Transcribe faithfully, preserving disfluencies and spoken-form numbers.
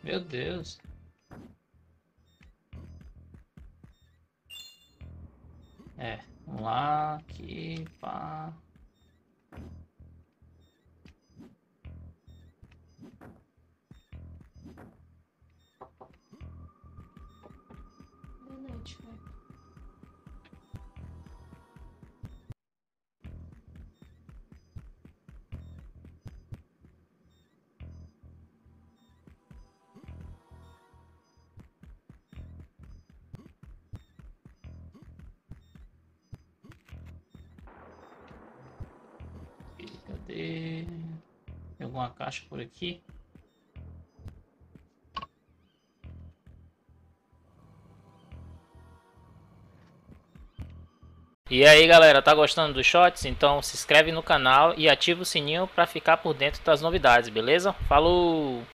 Meu Deus. É, vamos lá, aqui, pá. Boa noite, pai. Cadê? Tem alguma caixa por aqui? E aí galera, tá gostando dos shots? Então se inscreve no canal e ativa o sininho para ficar por dentro das novidades, beleza? Falou!